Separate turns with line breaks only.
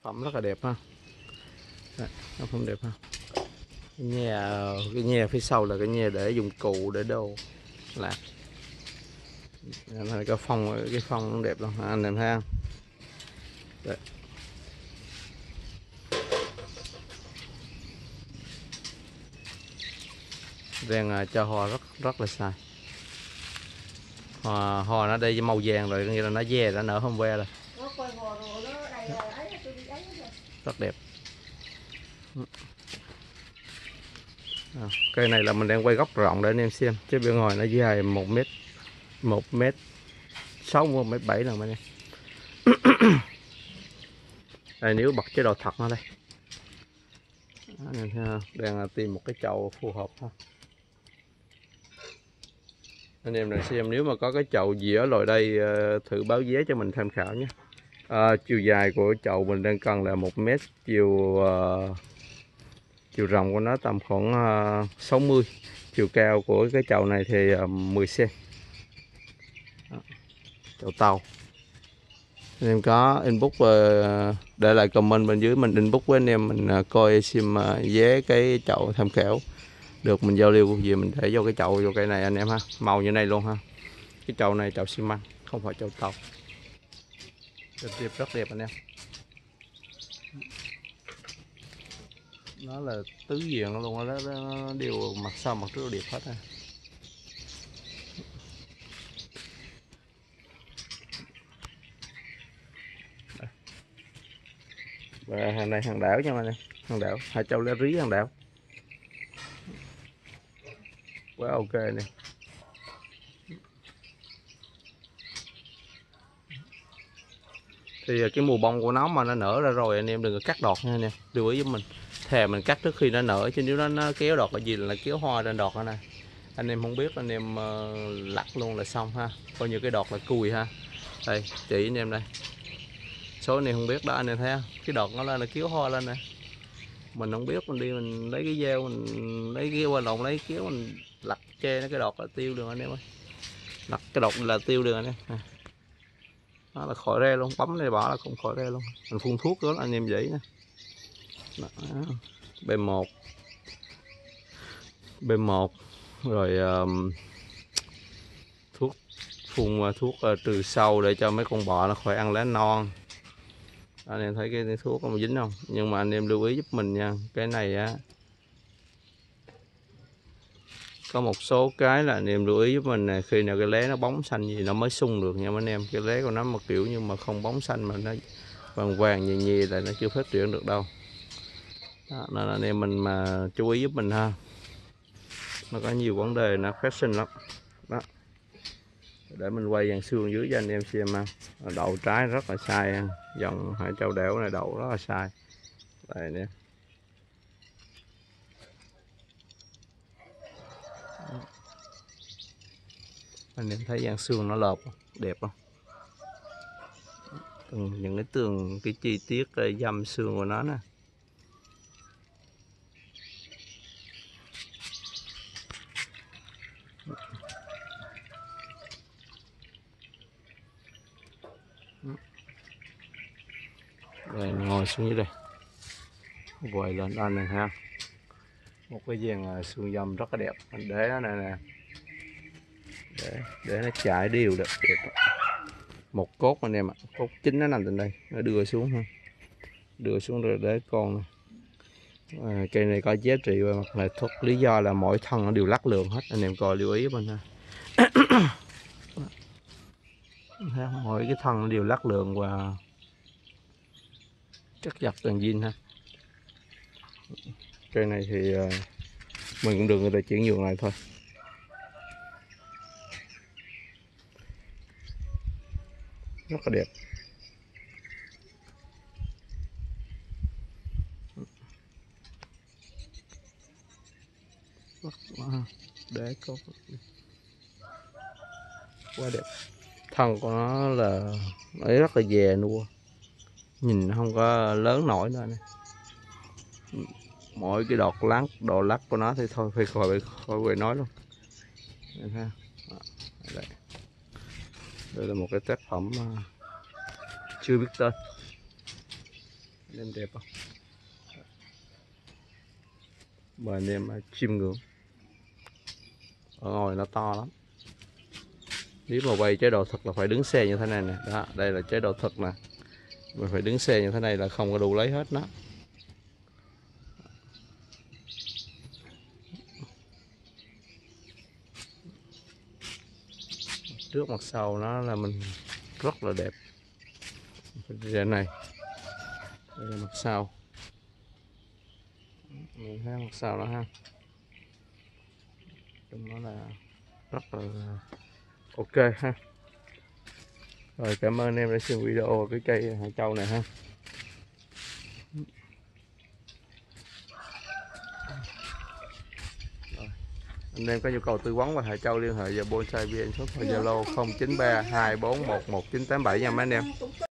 phẩm rất là đẹp ha. Đấy, nó không đẹp ha. Cái nhà phía sau là cái nhà để dụng cụ để đồ lạc. Cái phong cũng đẹp luôn anh em thấy không? Đấy. Đang cho hoa rất là sai. Hoa nó đây màu vàng rồi, nghĩa là nó ve đã nở hôm qua rồi. Rất đẹp. Cây này là mình đang quay góc rộng để anh em xem, chứ bên ngoài nó dài 1m6, 1m7 rồi anh em. Đây, nếu bật chế độ thật nó đây. Anh em đang tìm một cái chậu phù hợp ha. Anh em này xem, nếu mà có cái chậu gì ở loại đây thử báo giá cho mình tham khảo nhé. Chiều dài của chậu mình đang cần là 1 mét, chiều rộng của nó tầm khoảng 60, chiều cao của cái chậu này thì 10 cm. Chậu tàu. Anh em có inbox để lại comment bên dưới, mình inbox với anh em, mình coi xem giá cái chậu tham khảo, được mình giao lưu gì mình để vô cái chậu, vô cây này anh em ha. Màu như này luôn ha. Cái chậu này chậu xi măng, không phải chậu tàu. Rất đẹp anh em. Nó là tứ diện luôn đó, nó đều mặt sau mặt trước đẹp hết ha. Và hàng này hàng đảo nha anh em, hàng đảo hai châu lá rí hàng đảo, quá ok nè. Thì cái mùa bông của nó mà nó nở ra rồi anh em đừng có cắt đọt nha anh em, lưu ý giúp mình. Thè mình cắt trước khi nó nở, chứ nếu nó kéo đọt là gì là kéo hoa lên đọt đó này. Anh em không biết anh em lặt luôn là xong ha, coi như cái đọt là cùi ha. Đây chỉ anh em đây, số này không biết đó anh em thấy không? Cái đọt nó lên là kéo hoa lên nè, mình không biết, mình đi mình lấy cái dao, mình lấy cái qua lộn lấy kéo mình lặt che nó, cái đọt là tiêu đường anh em ơi, lặt cái đọt là tiêu đường anh em. Nó là khỏi re luôn, bấm này bỏ là cũng khỏi re luôn, mình phun thuốc đó anh em vậy nè. B1 rồi thuốc phun thuốc trừ sâu để cho mấy con bọ nó khỏi ăn lá non. Anh em thấy cái thuốc có dính không? Nhưng mà anh em lưu ý giúp mình nha, cái này á có một số cái là anh em lưu ý giúp mình nè, khi nào cái lá nó bóng xanh gì nó mới sung được nha anh em. Cái lá của nó mà kiểu như mà không bóng xanh mà nó vàng vàng nhì nhì là nó chưa phát triển được đâu. Đó, nên anh em mình mà chú ý giúp mình ha, nó có nhiều vấn đề nó phát sinh lắm đó. Để mình quay dàn xương dưới cho anh em xem ha. Đậu trái rất là sai, dòng Hải Châu đẻo này đậu rất là sai đây nè. Anh em thấy dàn xương nó lợp đẹp không? Những cái tường, cái chi tiết dăm xương của nó nè. Rồi ngồi xuống dưới đây, quay lên anh này ha, một cái dàn xương dăm rất là đẹp, mình để nó này nè, để nó chảy đều được đẹp. Một cốt anh em ạ, cốt chính nó nằm trên đây, nó đưa xuống ha, đưa xuống rồi để con này. Cây này có giá trị về mặt nghệ thuật, lý do là mỗi thân nó đều lắc lường hết, anh em coi lưu ý bên ha. Mỗi cái thân nó đều lắc lường và chắc chặt từng zin ha. Cây này thì mình cũng được người ta chuyển nhượng lại thôi. Rất là đẹp. Để có quá đẹp. Thân của nó là ấy rất là già nua, nhìn không có lớn nổi nữa này. Mỗi cái độ lắc của nó thì thôi phải khỏi về nói luôn. Đây là một cái tác phẩm chưa biết tên. Em đẹp không? Mời anh em chiêm ngưỡng. Ở ngoài nó to lắm. Nếu mà quay chế độ thật là phải đứng xe như thế này nè. Đó, đây là chế độ thật nè. Mình phải đứng xe như thế này là không có đủ lấy hết nó. Trước mặt sau nó là mình rất là đẹp. Đây này, đây là mặt sau. Mình thấy mặt sau đó ha. Trong đó là rất là ok ha. Rồi cảm ơn em đã xem video cái cây hải châu này ha. Rồi. Anh em có nhu cầu tư vấn về hải châu liên hệ vào Bonsai VN số Zalo 0932411987 nha mấy anh em.